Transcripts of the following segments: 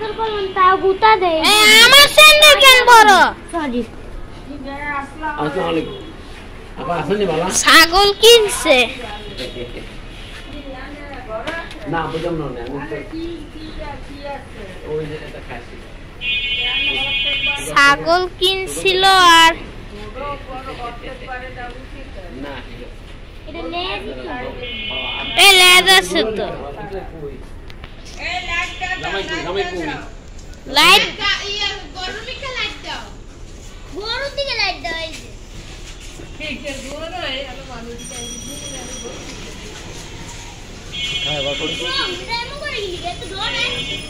আদর করলাম তাও গুতা দেয় আমার স্যান্ডেল কেন বড় সরি আসসালামু আলাইকুম আপা আসেননি বাবা ছাগল কিনছে না বুঝলাম না কি আছে ওই যে এটা খাসি ছাগল কিনছিল আর না এটা লেজ এই লেজ আছে তো এই লাইটটা লাইট ইয়া গরুর দিকে লাইট দাও গরুর দিকে লাইট দাও এই যে ঠিক আছে গরুর হয় আর মানুষ দিকে খায় বা করে এমন করে গিয়ে তো ধরে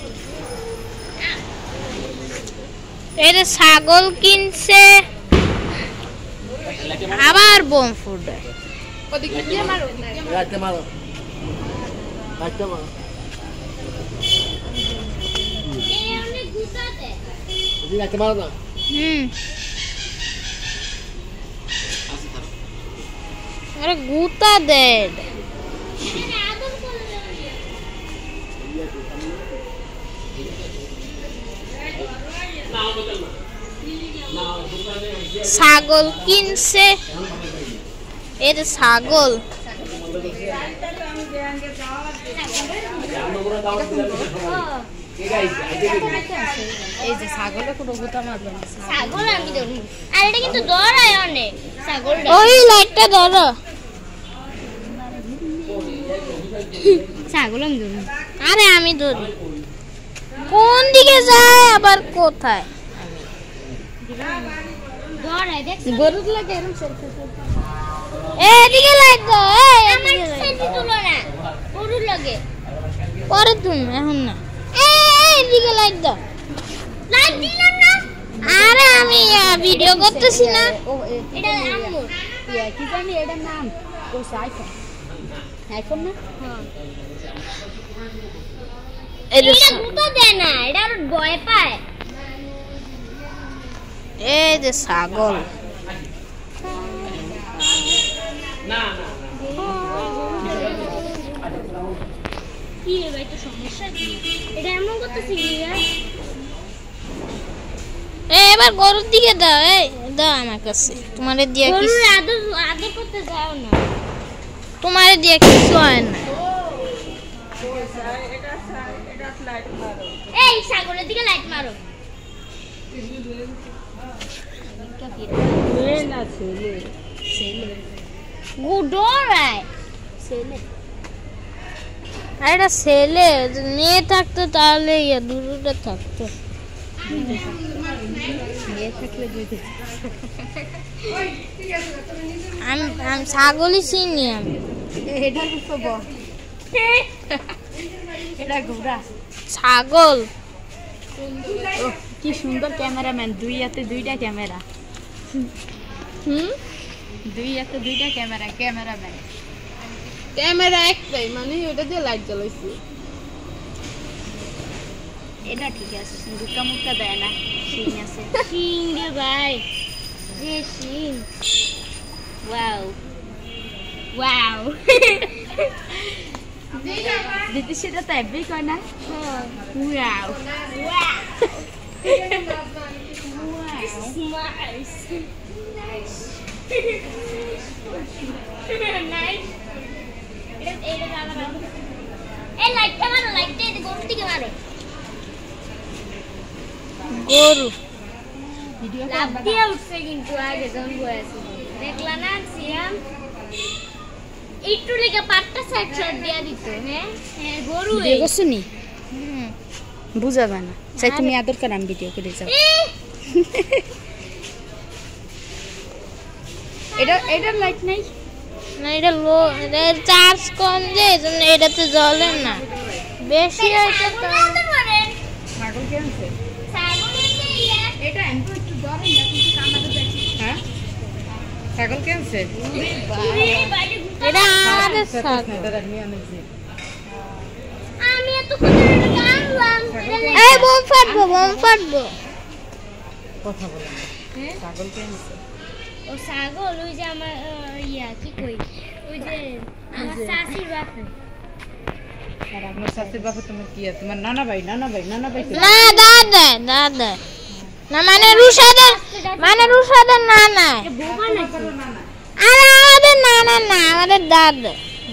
এর ছাগল কিনছে আবার বোম ফুটে ওদিকে দিয়ে মারো রাতে মারো রাতে মারো এই অনেক গুতাতে ওদিকে রাতে মারো না আরে গুতা দে ছাগল কিনছে এর ছাগল এই যে ছাগলে কোনো গুতা মারবে না ছাগল আমি ধরবো আর এটা কিন্তু ধরায় অনেক ছাগলটা ওই লাইটটা ধরো ছাগল আমি ধরবো আরে আমি ধরি কোন দিকে যায় আবার কোথায় ধরায় দেখ গরুর লাগে এরকম সেলফি এদিকে লাইট দাও আমার সেলফি তুলো না গরুর লাগে পরে তুমি এখন না এদিকে লাইট দাও লাইট দিলাম না আরে আমি ভিডিও করতেছি না এটা আম্মু কি জানি এটার নাম ও আইফোন আইফোন না হ্যাঁ এটা গুতা দেয় না এটা আর ভয় পায় এই যে ছাগল না না কি রে ভাই তো সমস্যা কি এটা এমন করতেছি কি এবার গরুর দিকে দাও এই দাও আমার কাছে তোমারে দিয়ে কি গরুর আদর করতে যাও না তোমারে দিয়ে কিছু হয় না এটা লাইট মারো এই ছাগলের দিকে লাইট মারো না ছেলে ছেলে গুডোরাই ছেলে আরে ছেলে মেয়ে থাকতো তাহলে ইয়া দুটোটা থাকতো মেয়ে থাকলে দুইটা আমি ছাগলই চিনি আমি এটা তো এটা ঘোড়া ছাগল কি সুন্দর ক্যামেরাম্যান দুই হাতে দুইটা ক্যামেরা দুই হাতে দুইটা ক্যামেরাম্যান ক্যামেরা একটাই মানে ওটা দিয়ে লাইট জ্বালাইছি এটা ঠিক আছে দুটা মুখটা দেয় না শিং আছে শিং রে ভাই যে শিং ওয়াও ওয়াও দিদি সেটা তো এভরি কয় না ওয়াও ওয়াও গরু লাভ দিয়ে উঠছে কিন্তু আগে যখন বয়েছে দেখলা না সিয়াম একটু লেগে পাটটা সাইড শট দিয়া দিত হ্যাঁ গরু দেখছো নি বুঝাবে না চাই তুমি আদর করে আমি ভিডিও করে যাও এটা লাইট নাই না এটা লো এটা চার্জ কম যে এজন্য এটাতে জ্বলে না বেশি হইছে তো ছাগল কেনছে ছাগল এটা এমন একটু ধরে না কিন্তু কামাতে যাচ্ছি হ্যাঁ ছাগল কেনছে এটা আমাদের ছাগল আমি এত করে কানলাম এই বোম ফাটবো কথা বলো ছাগল কেনছে ও ছাগল ওই যে আমার ইয়া কি কই ওই যে আমার শাশুড়ি বাপে আর আপনার শাশুড়ি বাবা তোমার কি আছে তোমার নানা ভাই না দাদা দাদা না মানে রুশাদের নানা আরে আমাদের নানা না আমাদের দাদা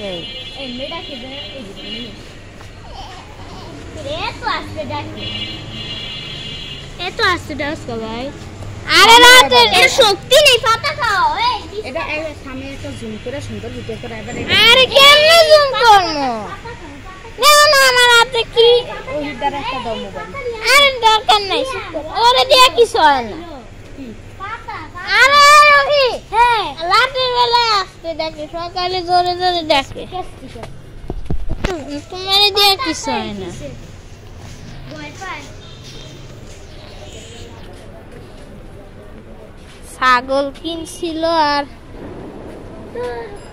এত আসতে ডাস ভাই আরে রাতে এর শক্তি নেই পাতা খাও এটা সামনে একটা জুম করে সুন্দর ভিডিও করে এবারে আরে কেমনে জুম করবো না আমার হাতে কি ওই দ্বারা একটা দাও মোবাইল আরে দরকার নাই ওরে দিয়ে কিছু হয় না আরে রহি হ্যাঁ রাতের বেলা আসতে দেখে সকালে জোরে জোরে দেখে তোমার দিয়ে কিছু হয় না ছাগল কিনছিল আর